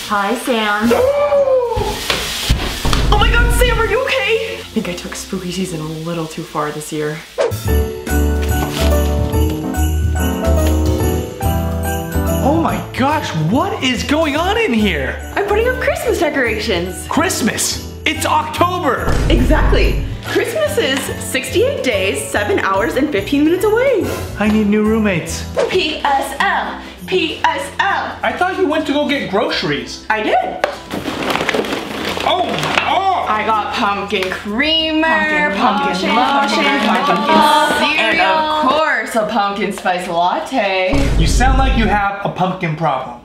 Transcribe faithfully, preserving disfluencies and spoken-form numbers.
Hi, Sam. Oh my god, Sam, are you okay? I think I took spooky season a little too far this year. Oh my gosh, what is going on in here? I'm putting up Christmas decorations. Christmas! It's October! Exactly. Christmas is sixty-eight days, seven hours, and fifteen minutes away. I need new roommates. P S L. P S L. I thought you went to go get groceries. I did. Oh! Oh! I got pumpkin creamer, Pumpkin pumpkin lotion, lotion, pumpkin pumpkin cereal, cereal. and of course a pumpkin spice latte. You sound like you have a pumpkin problem.